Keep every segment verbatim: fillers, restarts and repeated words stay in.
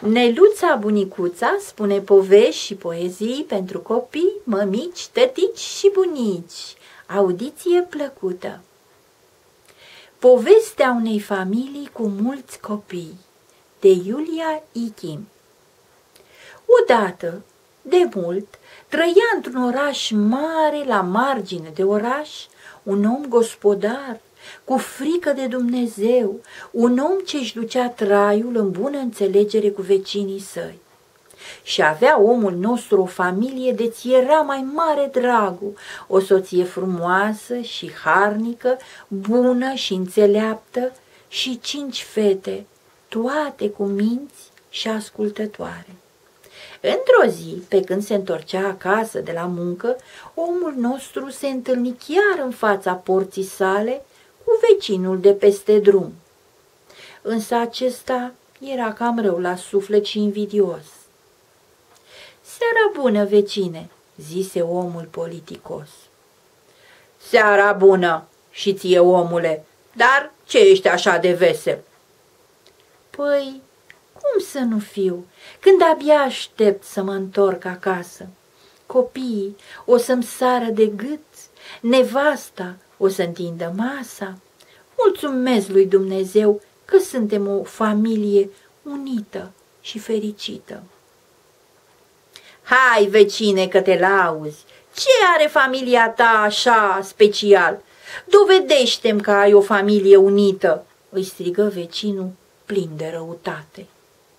Neluța Bunicuța spune povești și poezii pentru copii, mămici, tătici și bunici. Audiție plăcută! Povestea unei familii cu mulți copii, de Iulia Ichim. Odată, de mult, trăia într-un oraș mare, la margine de oraș, un om gospodar, cu frică de Dumnezeu, un om ce-și ducea traiul în bună înțelegere cu vecinii săi. Și avea omul nostru o familie de-ți era mai mare dragul, o soție frumoasă și harnică, bună și înțeleaptă și cinci fete, toate cu minți și ascultătoare. Într-o zi, pe când se întorcea acasă de la muncă, omul nostru se întâlni chiar în fața porții sale cu vecinul de peste drum. Însă acesta era cam rău la suflet și invidios. "Seara bună, vecine," zise omul politicos. "Seara bună și ție, omule, dar ce ești așa de vesel?" "Păi, cum să nu fiu, când abia aștept să mă întorc acasă? Copiii o să-mi sară de gât, nevasta o să întindă masa. Mulțumesc lui Dumnezeu că suntem o familie unită și fericită." "Hai, vecine, că te lauzi! Ce are familia ta așa special? Dovedește-mi că ai o familie unită!" îi strigă vecinul plin de răutate.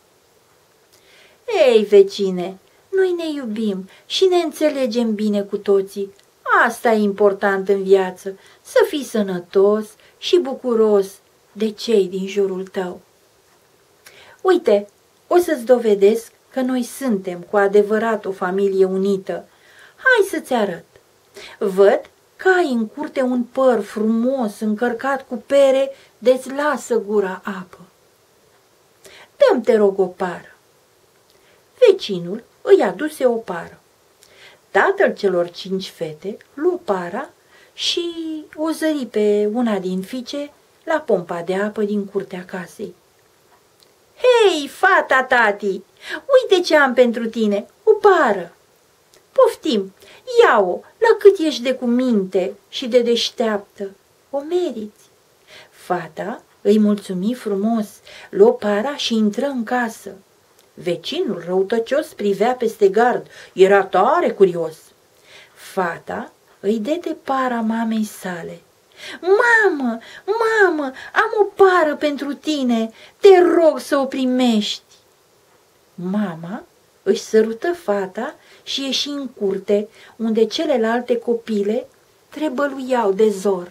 "Ei, vecine, noi ne iubim și ne înțelegem bine cu toții. Asta e important în viață, să fii sănătos și bucuros de cei din jurul tău. Uite, o să-ți dovedesc că noi suntem cu adevărat o familie unită. Hai să-ți arăt. Văd că ai în curte un păr frumos încărcat cu pere, de-ți lasă gura apă. Dă-mi, te rog, o pară." Vecinul îi aduse o pară. Tatăl celor cinci fete luă para și o zări pe una din fiice la pompa de apă din curtea casei. "Hei, fata tati, uite ce am pentru tine, o pară." "Poftim, ia-o, la cât ești de cuminte și de deșteaptă, o meriți." Fata îi mulțumi frumos, luă para și intră în casă. Vecinul răutăcios privea peste gard, era tare curios. Fata îi dete para mamei sale. "Mamă, mamă, am o pară pentru tine, te rog să o primești." Mama își sărută fata și ieși în curte, unde celelalte copile trebăluiau de zor.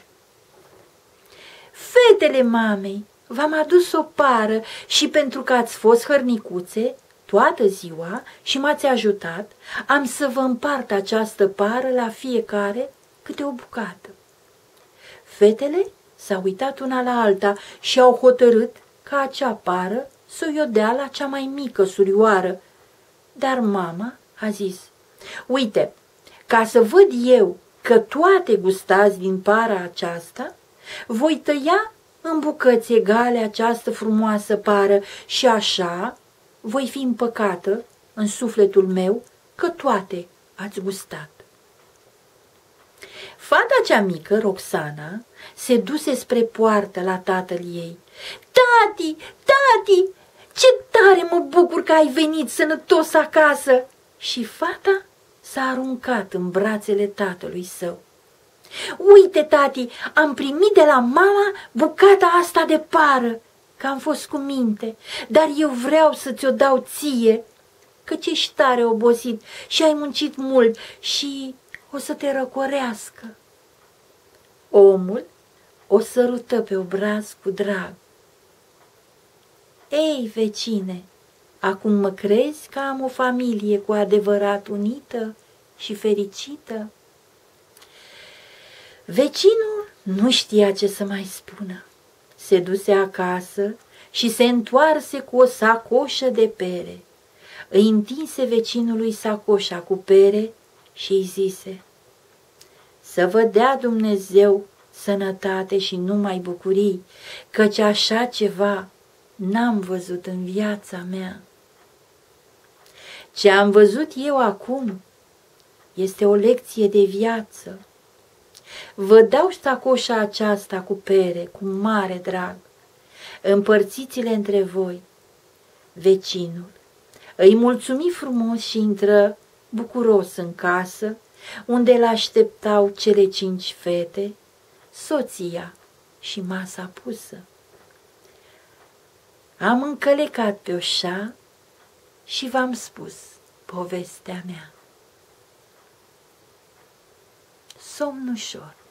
"Fetele mamei, v-am adus o pară și pentru că ați fost hărnicuțe toată ziua și m-ați ajutat, am să vă împart această pară la fiecare câte o bucată." Fetele s-au uitat una la alta și au hotărât ca acea pară să o dea la cea mai mică surioară. Dar mama a zis: "Uite, ca să văd eu că toate gustați din para aceasta, voi tăia în bucăți egale această frumoasă pară și așa voi fi împăcată în sufletul meu că toate ați gustat." Fata cea mică, Roxana, se duse spre poartă la tatăl ei. "Tati, tati, ce tare mă bucur că ai venit sănătos acasă!" Și fata s-a aruncat în brațele tatălui său. "Uite, tati, am primit de la mama bucata asta de pară, că am fost cu minte, dar eu vreau să ți-o dau ție, căci ești tare obosit și ai muncit mult și o să te răcorească." Omul o sărută pe obraz cu drag. "Ei, vecine, acum mă crezi că am o familie cu adevărat unită și fericită?" Vecinul nu știa ce să mai spună. Se duse acasă și se întoarse cu o sacoșă de pere. Îi întinse vecinului sacoșa cu pere și îi zise: "Să vă dea Dumnezeu sănătate și numai bucurii, căci așa ceva n-am văzut în viața mea." Ce am văzut eu acum este o lecție de viață. Vă dau sacoșa aceasta cu pere, cu mare drag. Împărțiți-le între voi. Vecinul îi mulțumi frumos și intră bucuros în casă, unde l-așteptau cele cinci fete, soția și masa pusă. Am încălecat pe oșa și v-am spus povestea mea. Somn ușor.